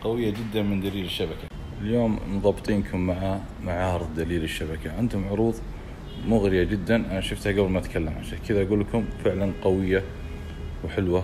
قوية جدا من دليل الشبكة. اليوم مضبطينكم مع عرض دليل الشبكة. عندهم عروض مغرية جدا، أنا شفتها قبل ما أتكلم، عشان كذا أقول لكم فعلا قوية وحلوة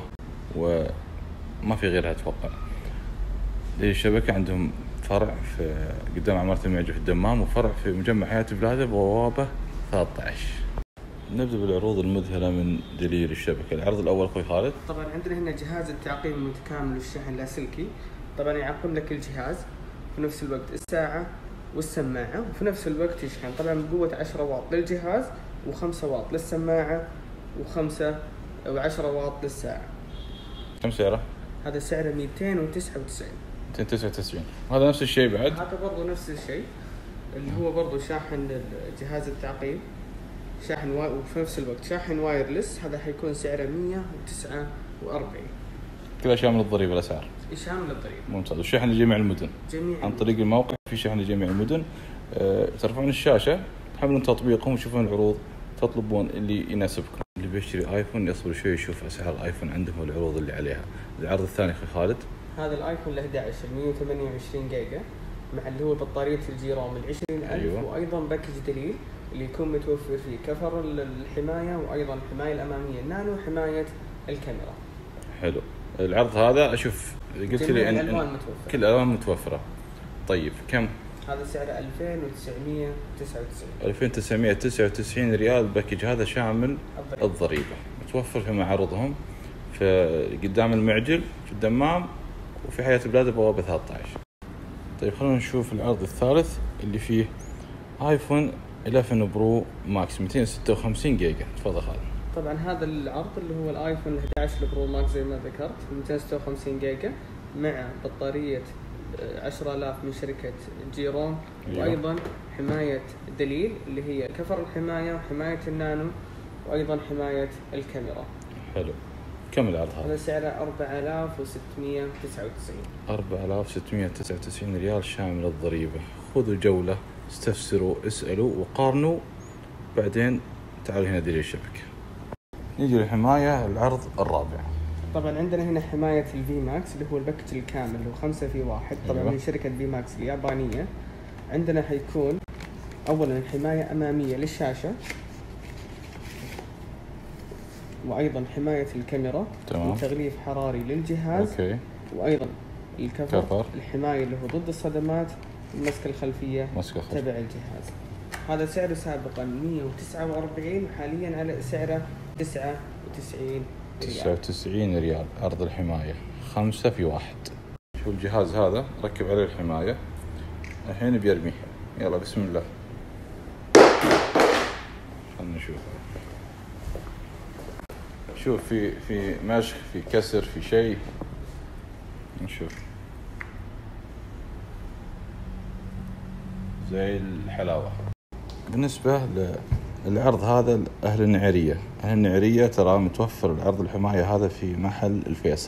وما في غيرها أتوقع. دليل الشبكة عندهم فرع في قدام عمارة المعجة في الدمام، وفرع في مجمع حياة بلادة بوابة 13. نبدأ بالعروض المذهلة من دليل الشبكة. العرض الأول أخوي خالد. طبعا عندنا هنا جهاز التعقيم المتكامل والشحن اللاسلكي. طبعا يعقم لك الجهاز في نفس الوقت الساعة والسماعة، وفي نفس الوقت يشحن. طبعا بقوة 10 واط للجهاز و5 واط للسماعة و5 و10 واط للساعة. كم سعره؟ هذا سعره 299. 299. وهذا نفس الشيء بعد؟ هذا برضو نفس الشيء، اللي هو برضو شاحن جهاز التعقيم، شاحن وفي نفس الوقت شاحن وايرلس. هذا حيكون سعره 149. كذا شامل الضريبة الأسعار؟ شامل الضريبة. ممتاز. والشحن لجميع المدن؟ عن طريق الموقع في شحن لجميع المدن. ترفعون الشاشة، تحملون تطبيقهم وتشوفون العروض، تطلبون اللي يناسبكم. اللي بيشتري آيفون يصبر شوي يشوف أسعار الآيفون عندهم والعروض اللي عليها. العرض الثاني أخي خالد. هذا الآيفون ال11 128 جيجا مع اللي هو بطارية الجيروم 20,000. أيوة. وأيضا باكج دليل اللي يكون متوفر فيه كفر الحماية، وأيضا الحماية الأمامية النانو، وحماية الكاميرا. حلو. العرض هذا أشوف قلت لي إن كل الألوان متوفرة. طيب كم؟ هذا سعره 2999. 2999 ريال. باكج هذا شامل الضريبة. متوفر في معارضهم في قدام المعجل في الدمام وفي حياة بلاد بوابة 13. طيب خلونا نشوف العرض الثالث اللي فيه آيفون 11 برو ماكس 256 جيجا. تفضل خالد. طبعا هذا العرض اللي هو الايفون 11 برو ماكس زي ما ذكرت 256 جيجا مع بطارية 10,000 من شركة جيروم. وأيضا حماية دليل اللي هي كفر الحماية وحماية النانو، وأيضا حماية الكاميرا. حلو. كم العرض هذا؟ هذا سعره 4699. 4699 ريال شامل الضريبة. خذوا جولة، استفسروا، اسألوا وقارنوا، بعدين تعالوا هنا دليل الشبكة. نيجي للحماية. العرض الرابع. طبعا عندنا هنا حماية الفي ماكس اللي هو الباكج الكامل اللي هو 5 في 1. طبعا أيوة. من شركة في ماكس اليابانية. عندنا حيكون أولا حماية أمامية للشاشة، وأيضا حماية الكاميرا، وتغليف حراري للجهاز. أوكي. وأيضا الكفر الحماية اللي هو ضد الصدمات، المسكة الخلفية تبع الجهاز. هذا سعره سابقا 149 وحاليا على سعره 99 ريال. 99 ريال عرض الحماية 5 في 1. شوف الجهاز هذا ركب عليه الحماية الحين بيرميه. يلا بسم الله خلنا نشوف. شوف في مشخ، في كسر، في شيء. نشوف زي الحلاوة. بالنسبة للعرض هذا أهل النعرية، أهل النعرية ترى متوفر العرض الحماية هذا في محل الفيصل.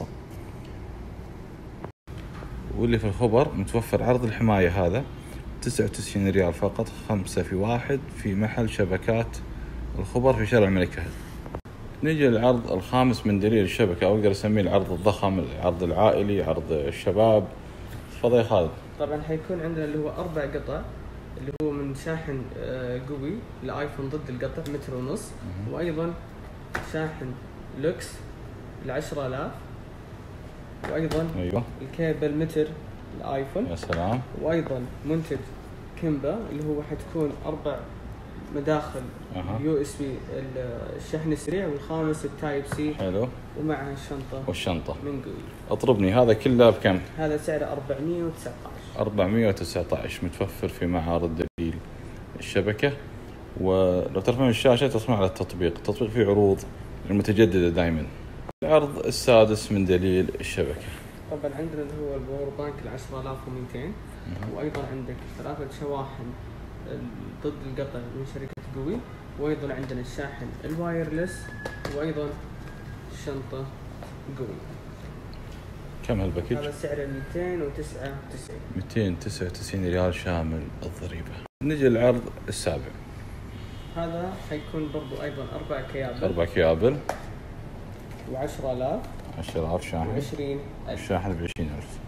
واللي في الخبر متوفر عرض الحماية هذا 99 ريال فقط 5 في 1 في محل شبكات الخبر في شارع الملك فهد. نيجي للعرض الخامس من دليل الشبكة، أو أقدر أسميه العرض الضخم، العرض العائلي، عرض الشباب. تفضل يا خالد. طبعا حيكون عندنا اللي هو 4 قطع اللي هو من شاحن قوي الايفون ضد القطع 1.5 متر، وايضا شاحن لوكس 10,000، وايضا أيوة. الكيبل متر الايفون. يا سلام. وايضا منتج كيمبا اللي هو حتكون 4 مداخل يو اس بي الشحن السريع، والخامس التايب سي. حلو. ومعها الشنطة من قوي. اطربني هذا كله بكم؟ هذا سعره 419. 419 متوفر في معارض دليل الشبكة. ولو ترفعون الشاشة تصمع على التطبيق فيه عروض المتجددة دائما. العرض السادس من دليل الشبكة. طبعا عندنا اللي هو الباور بانك 10,200. وأيضا عندك 3 شواحن ضد القطع من شركة قوي. وأيضا عندنا الشاحن الوايرلس، وأيضا الشنطة قوي. كم هالباكج؟ هذا سعره 299. 299 ريال شامل الضريبة. نجي للعرض السابع. هذا حيكون برضو أيضا 4 كيابل. 4 كيابل و10,000. 10,000 شاحن. و20,000. الشاحن ب20,000.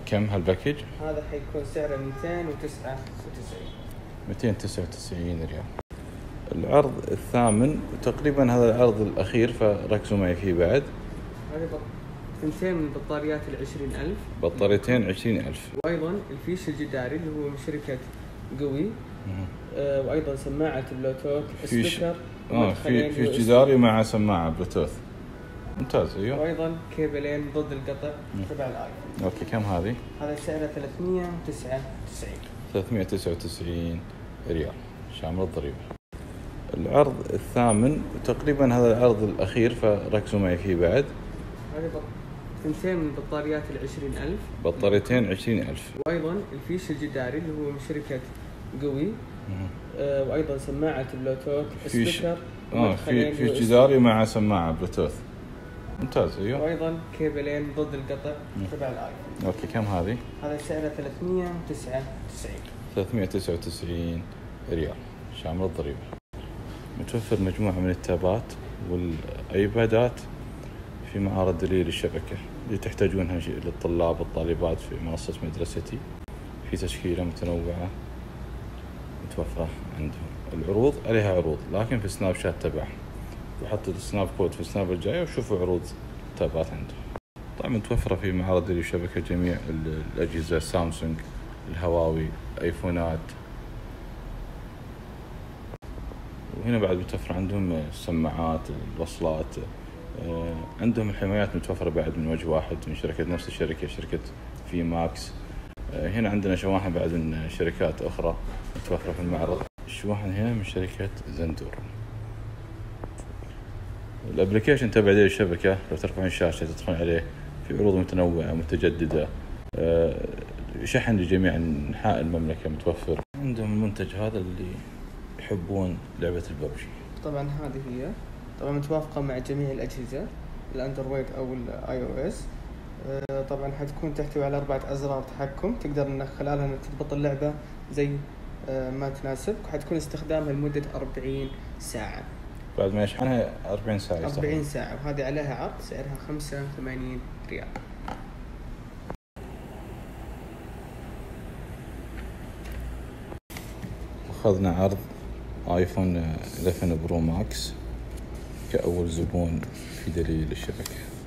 كم هالباكج؟ هذا حيكون سعره 299. 299 ريال. العرض الثامن تقريبا هذا العرض الأخير فركزوا معي فيه بعد. هذه ثنتين من بطاريات 20,000. بطاريتين 20,000. وأيضا الفيش الجداري اللي هو من شركة قوي. وأيضا سماعة بلوتوث، سبيكر، فيش جداري مع سماعة بلوتوث. ممتاز. أيوه. وأيضا كيبلين ضد القطع تبع الآيفون. أوكي كم هذه؟ هذا سعره 399. 399 ريال شامل الضريبة. العرض الثامن تقريبا هذا العرض الأخير فركزوا معي فيه بعد. هذه ثنتين من بطاريات 20,000. بطاريتين 20,000. وأيضا الفيش الجداري اللي هو من شركة قوي. وأيضا سماعة بلوتوث، سبيكر، فيش جداري مع سماعة بلوتوث. ممتاز. أيوه. وأيضا كيبلين ضد القطع تبع الآيفون. أوكي كم هذه؟ هذا سعره 399. 399 ريال شامل الضريبة. متوفر مجموعة من التابات والأيبادات في معارض دليل الشبكة اللي تحتاجونها للطلاب والطالبات في منصة مدرستي، في تشكيلة متنوعة متوفرة عندهم. العروض عليها عروض لكن في سناب شات تبعهم، وحط السناب كود في السناب الجاية وشوفوا عروض تابات عندهم. طبعا متوفرة في معارض دليل الشبكة جميع الأجهزة، سامسونج، الهواوي، ايفونات. وهنا بعد متوفر عندهم السماعات، الوصلات، عندهم الحمايات متوفرة بعد من وجه واحد من شركة نفس الشركة، شركة في ماكس. هنا عندنا شواحن بعد من شركات أخرى متوفرة في المعرض. الشواحن هنا من شركة زندور. الابليكيشن تبع دليل الشبكة لو ترفعون الشاشة تدخلون عليه، في عروض متنوعة متجددة، شحن لجميع أنحاء المملكة متوفر. عندهم المنتج هذا اللي يحبون لعبة الببجي. طبعا هذه هي طبعا متوافقة مع جميع الأجهزة الأندرويد أو الآي أو إس. طبعا حتكون تحتوي على 4 أزرار تحكم تقدر من خلالها انك تضبط اللعبة زي ما تناسبك، وحتكون استخدامها لمدة 40 ساعة. بعد ما يشحنها 40 ساعة 40 ساعة، وهذه عليها عرض سعرها 85 ريال. أخذنا عرض آيفون 11 برو ماكس كأول زبون في دليل الشبكة.